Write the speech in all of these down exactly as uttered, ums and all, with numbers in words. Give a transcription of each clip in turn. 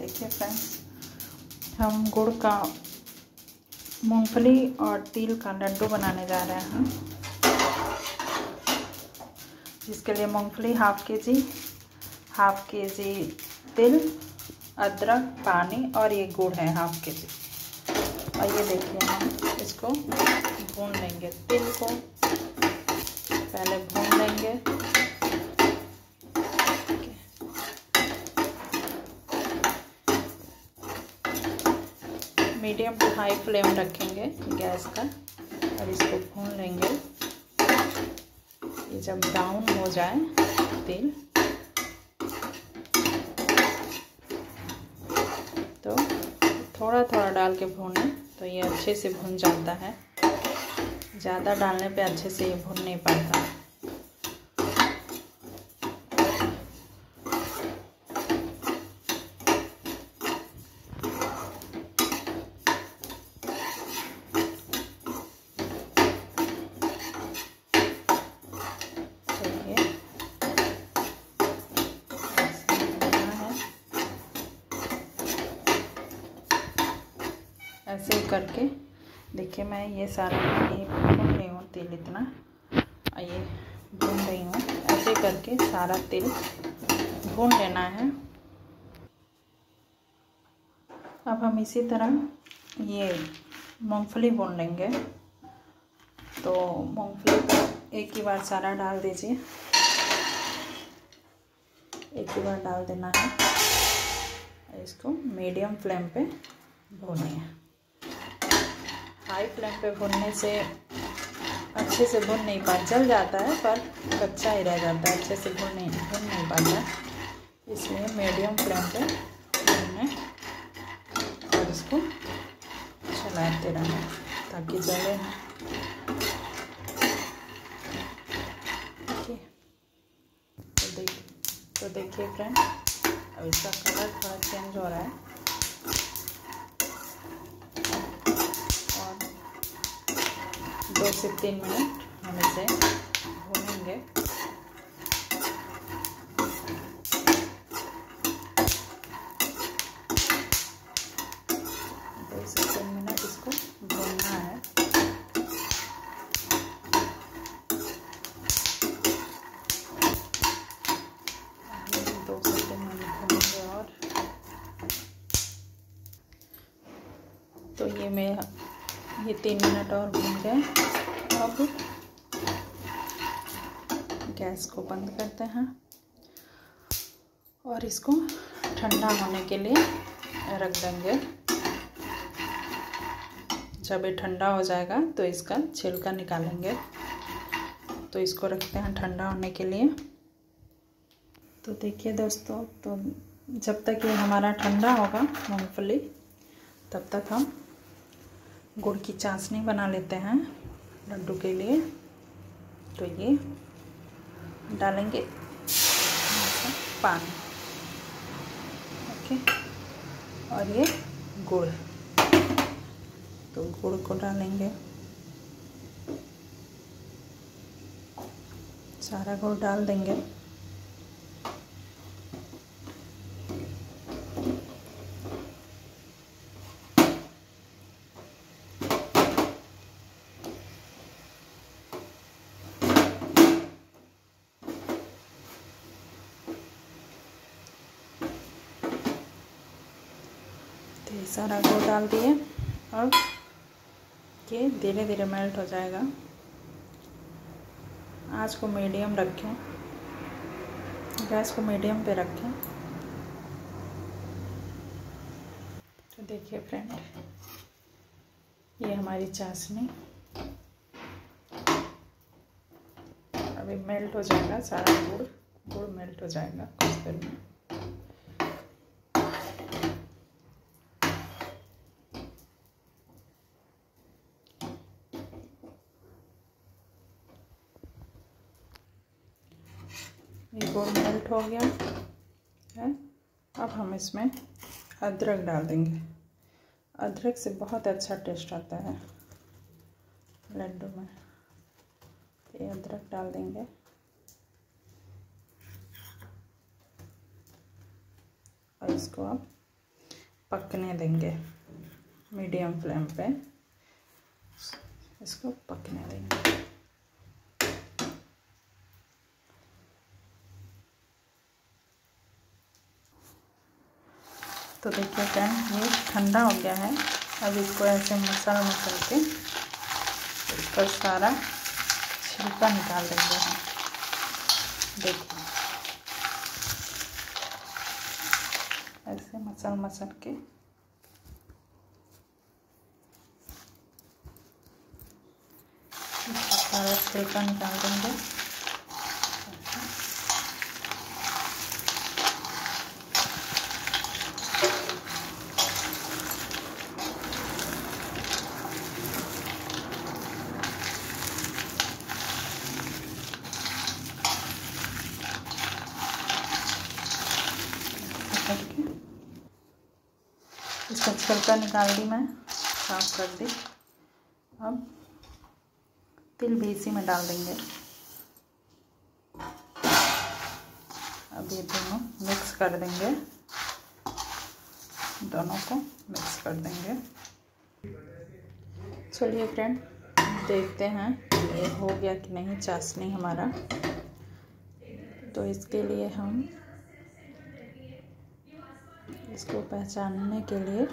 देखिए फ्रेंड्स, हम गुड़ का मूंगफली और तिल का लड्डू बनाने जा रहे हैं। जिसके लिए मूंगफली हाफ के जी, हाफ के जी तिल, अदरक, पानी और ये गुड़ है हाफ के जी। और ये देखिए हम इसको भून लेंगे। तिल को पहले भून लेंगे। मीडियम टू हाई फ्लेम रखेंगे गैस का और इसको भून लेंगे। ये जब ब्राउन हो जाए तिल तो थोड़ा थोड़ा डाल के भूनें तो ये अच्छे से भुन जाता है। ज़्यादा डालने पे अच्छे से ये भुन नहीं पाता। ऐसे ही करके देखिए, मैं ये सारा ये भून रही हूँ तिल इतना, और ये भून रही हूँ। ऐसे करके सारा तिल भून लेना है। अब हम इसी तरह ये मूंगफली भून लेंगे। तो मूंगफली एक ही बार सारा डाल दीजिए, एक ही बार डाल देना है। इसको मीडियम फ्लेम पे भूनिए। हाई फ्लेम पे भूनने से अच्छे से भून नहीं पाता, जल जाता है पर कच्चा ही रह जाता है, अच्छे से भून नहीं भून नहीं पाता। इसलिए मीडियम फ्लेम पे भूनने और इसको चलाते रहना ताकि जले ना। तो देख तो देखिए फ्रेंड, अब इसका कलर थोड़ा चेंज हो रहा है और दो से तीन मिनट हम इसे भूनेंगे। दो से तीन मिनट इसको भूनना है। दो से तीन मिनट भूनेंगे और तो ये मैं ये तीन मिनट और भून गए। अब गैस को बंद करते हैं और इसको ठंडा होने के लिए रख देंगे। जब ये ठंडा हो जाएगा तो इसका छिलका निकालेंगे। तो इसको रखते हैं ठंडा होने के लिए। तो देखिए दोस्तों, तो जब तक ये हमारा ठंडा होगा मूंगफली, तब तक हम गुड़ की चाशनी बना लेते हैं लड्डू के लिए। तो ये डालेंगे पानी, ओके, और ये गुड़। तो गुड़ को डालेंगे, सारा गुड़ डाल देंगे। ये सारा गुड़ डाल दिए। अब ये धीरे धीरे मेल्ट हो जाएगा। आँच को मीडियम रखें, गैस को मीडियम पे रखें। तो देखिए फ्रेंड, ये हमारी चाशनी अभी मेल्ट हो जाएगा। सारा गुड़ गुड़ मेल्ट हो जाएगा कुछ देर में। ये गुड़ मेल्ट हो गया है। अब हम इसमें अदरक डाल देंगे। अदरक से बहुत अच्छा टेस्ट आता है लड्डू में। ये अदरक डाल देंगे और इसको आप पकने देंगे मीडियम फ्लेम पे, इसको पकने देंगे। तो देखिए फ्रेंड, ये ठंडा हो गया है। अब इसको ऐसे मसल मसल के इसका सारा छिलका निकाल देंगे हम। देखिए ऐसे मसल मसल के इसका सारा छिलका निकाल देंगे। करके इसका छिलका निकाल दी, मैं साफ कर दी। अब तिल भी इसी में डाल देंगे। अब ये दोनों मिक्स कर देंगे, दोनों को मिक्स कर देंगे। चलिए फ्रेंड, देखते हैं ये हो गया कि नहीं चाशनी हमारा। तो इसके लिए हम इसको पहचानने के लिए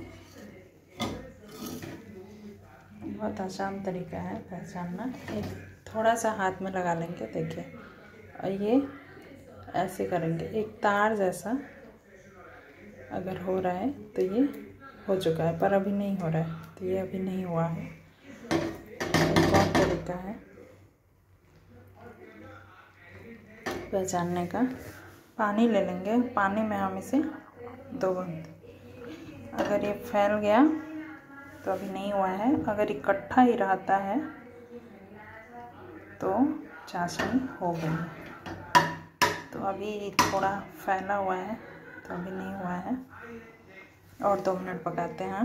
बहुत आसान तरीका है पहचानना। एक थोड़ा सा हाथ में लगा लेंगे, देखिए, और ये ऐसे करेंगे एक तार जैसा। अगर हो रहा है तो ये हो चुका है, पर अभी नहीं हो रहा है, तो ये अभी नहीं हुआ है। एक और तरीका है पहचानने का। पानी ले लेंगे, पानी में हम इसे दो बूंद, अगर ये फैल गया तो अभी नहीं हुआ है, अगर इकट्ठा ही रहता है तो चाशनी हो गई है। तो अभी थोड़ा फैला हुआ है तो अभी नहीं हुआ है, और दो मिनट पकाते हैं।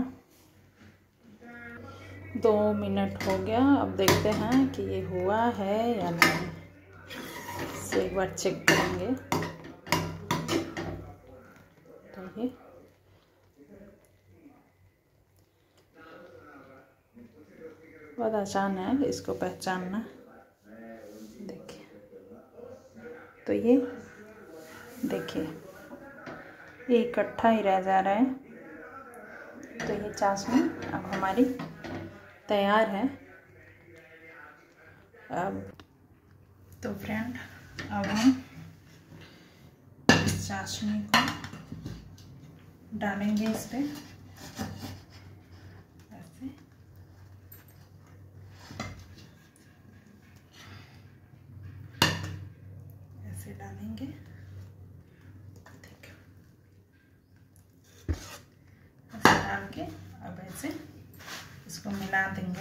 दो मिनट हो गया, अब देखते हैं कि ये हुआ है या नहीं। इसे एक बार चेक करेंगे। तो ये बहुत आसान है इसको पहचानना। देखिए, तो ये देखिए ये इकट्ठा ही रह जा रहा है। तो ये चाशनी अब हमारी तैयार है। अब तो फ्रेंड, अब हम इस चाशनी को डालेंगे इस पे, ऐसे ऐसे डालेंगे। देखो ऐसे डाल के अब ऐसे इसको मिला देंगे।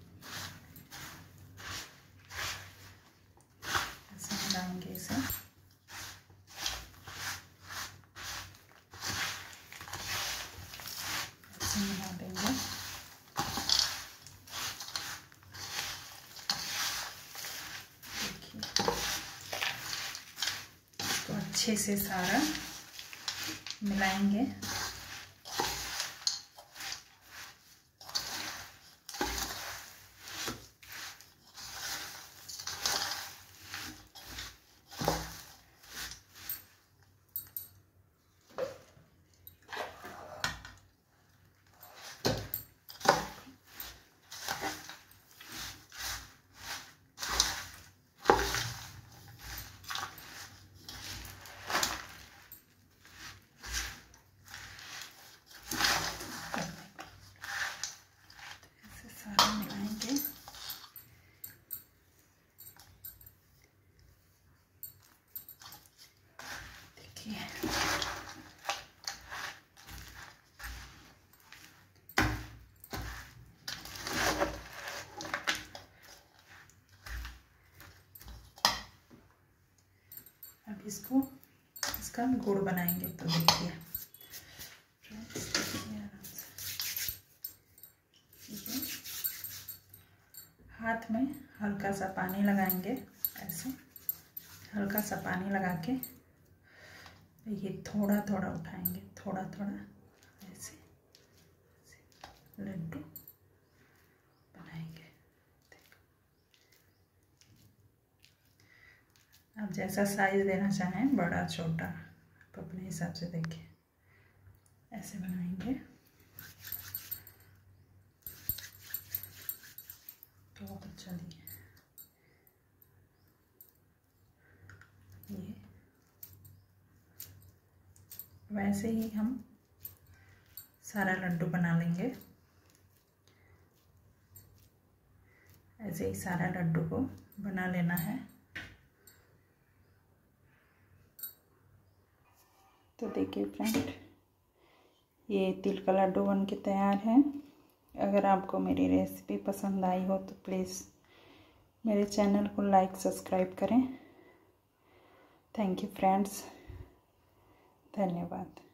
ऐसे मिलाएंगे इसे। ऐसे मिला देंगे। देखिए इसको अच्छे से सारा मिलाएंगे। अब इसको इसका गुड़ बनाएंगे। तो देखिए हाथ में हल्का सा पानी लगाएंगे, ऐसे हल्का सा पानी लगा के ये थोड़ा थोड़ा उठाएंगे, थोड़ा थोड़ा ऐसे लड्डू बनाएंगे। आप जैसा साइज देना चाहें, बड़ा छोटा, आप अपने हिसाब से देखिए, ऐसे बनाएंगे। तो बहुत अच्छा दिए ये। वैसे ही हम सारा लड्डू बना लेंगे। ऐसे ही सारा लड्डू को बना लेना है। तो देखिए फ्रेंड, ये तिल का लड्डू बन के तैयार है। अगर आपको मेरी रेसिपी पसंद आई हो तो प्लीज़ मेरे चैनल को लाइक सब्सक्राइब करें। थैंक यू फ्रेंड्स, धन्यवाद।